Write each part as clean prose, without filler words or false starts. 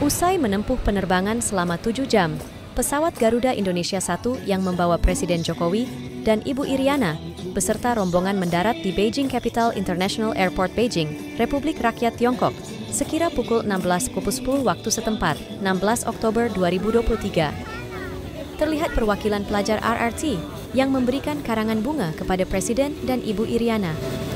Usai menempuh penerbangan selama 7 jam, pesawat Garuda Indonesia 1 yang membawa Presiden Jokowi dan Ibu Iriana beserta rombongan mendarat di Beijing Capital International Airport Beijing, Republik Rakyat Tiongkok, sekira pukul 16.10 waktu setempat, 16 Oktober 2023. Terlihat perwakilan pelajar RRT yang memberikan karangan bunga kepada Presiden dan Ibu Iriana.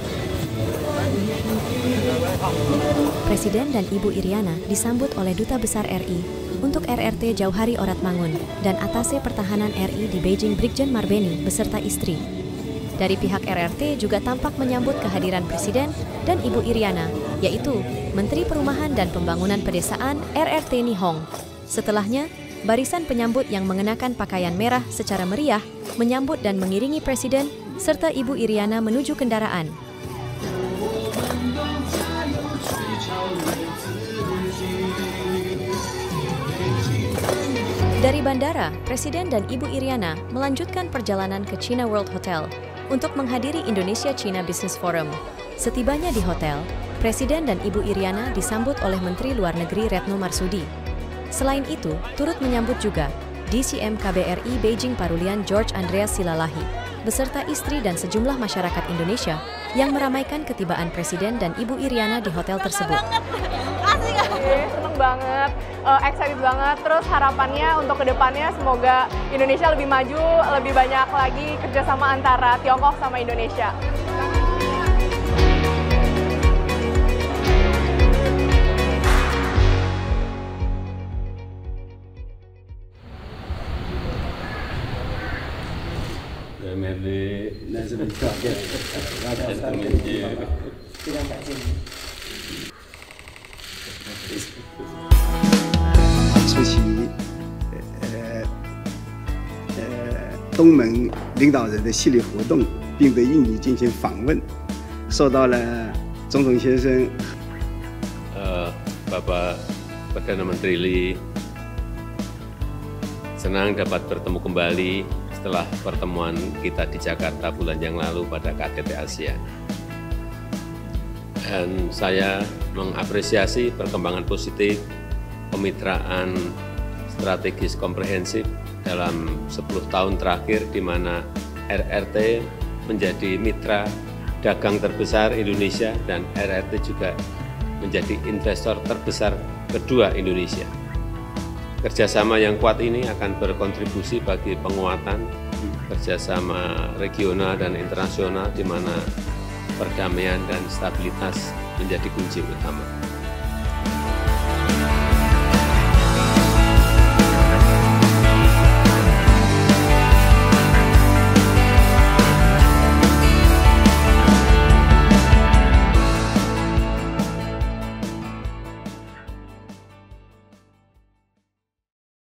Presiden dan Ibu Iriana disambut oleh Duta Besar RI untuk RRT Jauhari Oratmangun dan Atase Pertahanan RI di Beijing Brigjen Marbeni beserta istri. Dari pihak RRT juga tampak menyambut kehadiran Presiden dan Ibu Iriana, yaitu Menteri Perumahan dan Pembangunan Pedesaan RRT Nihong. Setelahnya, barisan penyambut yang mengenakan pakaian merah secara meriah menyambut dan mengiringi Presiden serta Ibu Iriana menuju kendaraan. Dari bandara, Presiden dan Ibu Iriana melanjutkan perjalanan ke China World Hotel untuk menghadiri Indonesia-China Business Forum. Setibanya di hotel, Presiden dan Ibu Iriana disambut oleh Menteri Luar Negeri Retno Marsudi. Selain itu, turut menyambut juga DCM KBRI Beijing Parulian George Andreas Silalahi, beserta istri dan sejumlah masyarakat Indonesia yang meramaikan ketibaan Presiden dan Ibu Iriana di hotel tersebut. Seneng banget, excited banget. Terus harapannya untuk kedepannya semoga Indonesia lebih maju, lebih banyak lagi kerjasama antara Tiongkok sama Indonesia. 出席东盟领导人的系列活动，并对印尼进行访问，受到了总统先生、 Bapak Perdana Menteri Lee, senang dapat bertemu kembali setelah pertemuan kita di Jakarta bulan yang lalu pada KTT ASEAN. Dan saya mengapresiasi perkembangan positif kemitraan strategis komprehensif dalam 10 tahun terakhir di mana RRT menjadi mitra dagang terbesar Indonesia dan RRT juga menjadi investor terbesar kedua Indonesia. Kerjasama yang kuat ini akan berkontribusi bagi penguatan kerjasama regional dan internasional di mana perdamaian dan stabilitas menjadi kunci utama.